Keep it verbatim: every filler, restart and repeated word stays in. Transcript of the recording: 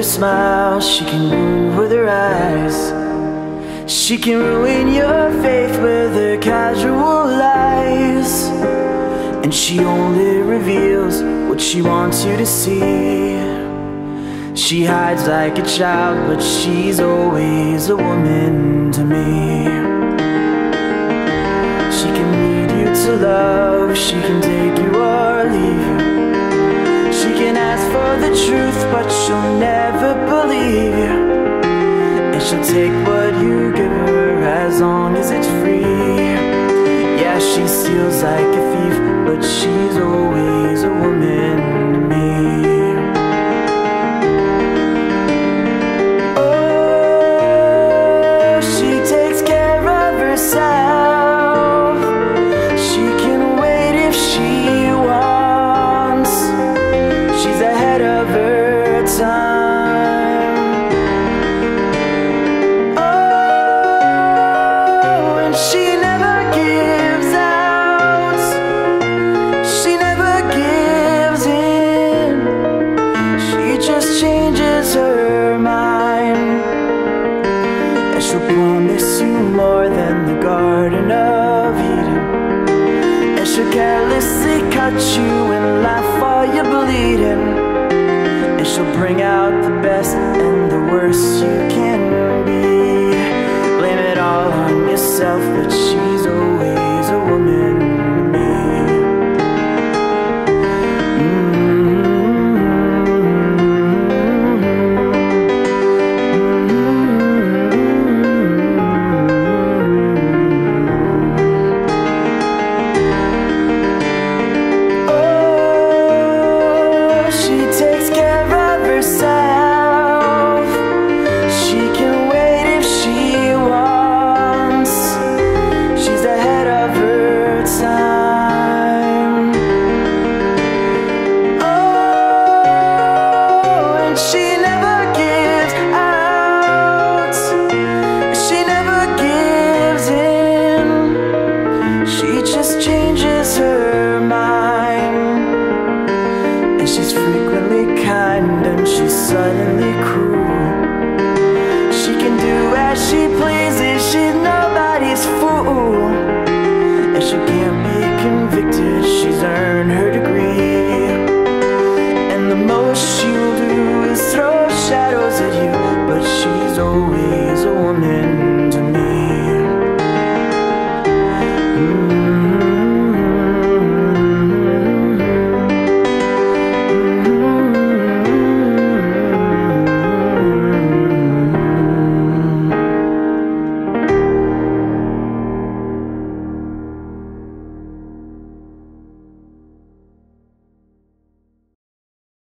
her smile, she can wound with her eyes. She can ruin your faith with her casual lies. And she only reveals what she wants you to see. She hides like a child, but she's always a woman to me. She can lead you to love, she can take you or leave you. She can ask for the truth, but she'll never believe you. And she'll take what you give her as long as it's free. Yeah, she steals like a thief, but she's always a woman to me. Oh, she takes care of herself. She can wait if she wants. She's ahead of her time. Oh, and she never gives out. She never gives in. She just changes her mind. And she'll promise you more than the Garden of Eden. And she'll carelessly cut you and laugh while you're bleeding. And she'll bring out the best and the worst you can be. Blame it all on yourself, but she's always a woman to me. Oh, she takes care of herself. She can wait if she wants. She's ahead of her time. Oh, and she never gives out. She never gives in. She just changes her mind. And she's frequently kind and she's suddenly cruel. She can do as she pleases, she's nobody's fool. And she can't be convicted, she's earned her degree.